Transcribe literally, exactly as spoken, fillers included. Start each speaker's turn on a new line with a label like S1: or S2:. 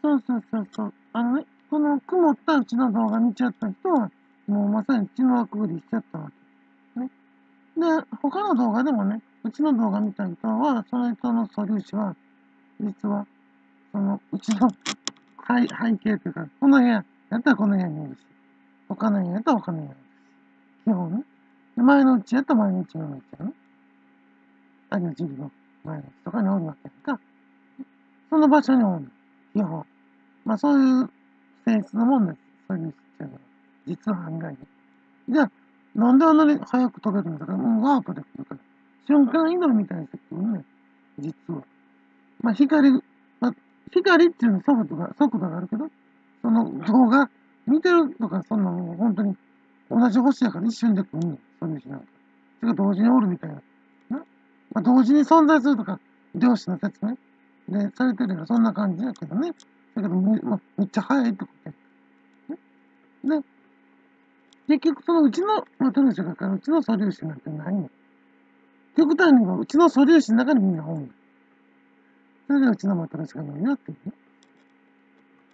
S1: そうそうそうそう。あのね、この曇ったうちの動画見ちゃった人は、もうまさに血のあくぐりしちゃったわけ。ね。で、他の動画でもね、うちの動画見た人は、その人の素粒子は、実は、その、うちの背背景というか、この部屋やったらこの部屋におるし、他の部屋やったら他の部屋におるし。基本ね。で前のうちやったら前のうちのうちやね。あるいは自分の前のうちとかにおるわけやんか。その場所におる。基本。まあそういう性質のもんです。そういうっていうのは。実は案外ね。じゃあ、なんであんなに早く飛べるんだから、もうワープで来るから。瞬間移動みたいにしてくるね。実は。まあ光、まあ、光っていうの速度が、速度があるけど、その動画見てるとか、そんなもう本当に同じ星やから一瞬で来るねん。そういうしなんか。それが同時におるみたいな。なまあ、同時に存在するとか、量子の説明でされてるのはそんな感じやけどね。だけどめ、まあ、めっちゃ早いってことや。ね。で、結局そのうちのマトリョーシカからうちの素粒子なんてないの。極端に言えばうちの素粒子の中にみんなおんの。それがうちのマトリョーシカなんやっていうね。